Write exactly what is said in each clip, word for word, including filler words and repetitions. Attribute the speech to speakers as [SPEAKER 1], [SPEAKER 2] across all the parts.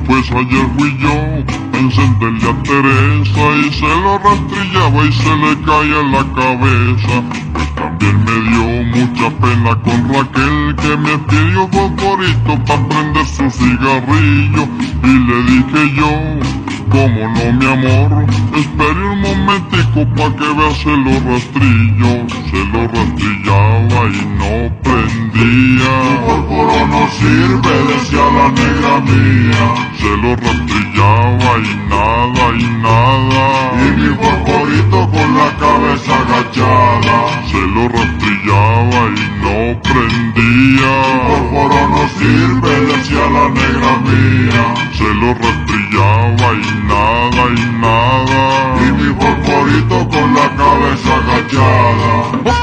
[SPEAKER 1] Pues ayer fui yo a encenderle a Teresa y se lo rastrillaba y se le caía en la cabeza. Pues también me dio mucha pena con Raquel, que me pidió fosforito pa' prender su cigarrillo. Y le dije yo, cómo no mi amor, espere un momentico pa' que vea, se lo rastrillo. Se lo rastrillaba y no prendía.
[SPEAKER 2] Tu fósforo no sirve, decía la negra mía.
[SPEAKER 1] Se lo rastrillaba y nada, y nada.
[SPEAKER 2] Y mi fosforito con la cabeza agachada.
[SPEAKER 1] Se lo rastrillaba y no prendía.
[SPEAKER 2] Tu fósforo no sirve, decía la negra mía.
[SPEAKER 1] Se lo rastrillaba y nada, y nada.
[SPEAKER 2] Y mi fosforito con la cabeza agachada.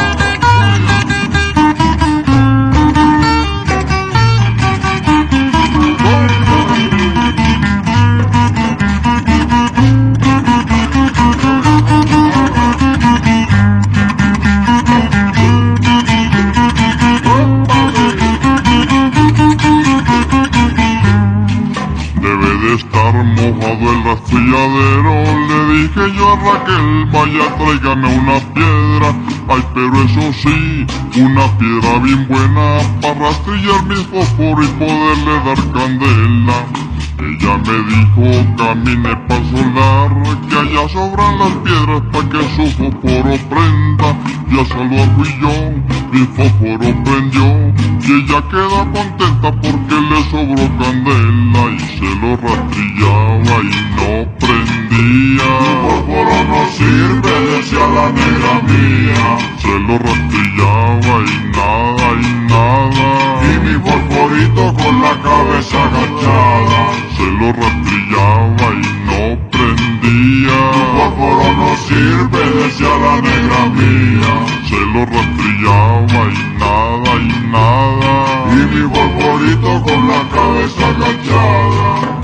[SPEAKER 1] Estar mojado el rastrilladero, le dije yo a Raquel, vaya tráigame una piedra. Ay, pero eso sí, una piedra bien buena para rastrillar mis fósforos y poderle dar candela. Ella me dijo, camine pa' soldar, que allá sobran las piedras pa' que su fósforo prenda. Y a saludar fui yo, mi fósforo prendió, y ella queda contenta porque le sobró candela. Y se lo rastrillaba y no prendía.
[SPEAKER 2] Tu fósforo no sirve, decía la negra mía.
[SPEAKER 1] Se lo rastrillaba y nada, y nada.
[SPEAKER 2] Y mi fosforito con la cabeza agachada.
[SPEAKER 1] Se lo rastrillaba y no prendía.
[SPEAKER 2] Tu fósforo no sirve, decía la negra mía.
[SPEAKER 1] Se lo rastrillaba y nada, y nada.
[SPEAKER 2] Y mi fosforito con la cabeza agachada.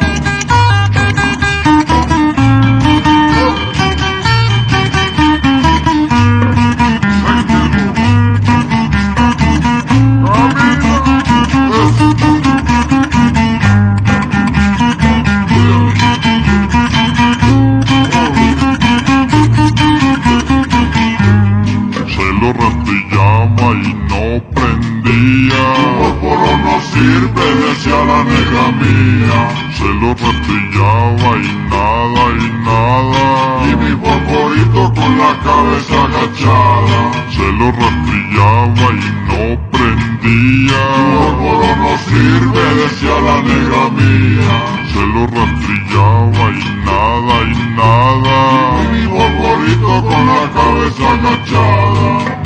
[SPEAKER 1] Lo rastrillaba y no prendía.
[SPEAKER 2] Tu fósforo no sirve, decía la negra mía.
[SPEAKER 1] Se lo rastrillaba y nada, y nada.
[SPEAKER 2] Y mi fosforito con la cabeza agachada.
[SPEAKER 1] Se lo rastrillaba y no prendía.
[SPEAKER 2] Tu fósforo no sirve, decía la negra mía.
[SPEAKER 1] Se lo rastrillaba y nada, y nada.
[SPEAKER 2] Y mi fosforito con la cabeza agachada.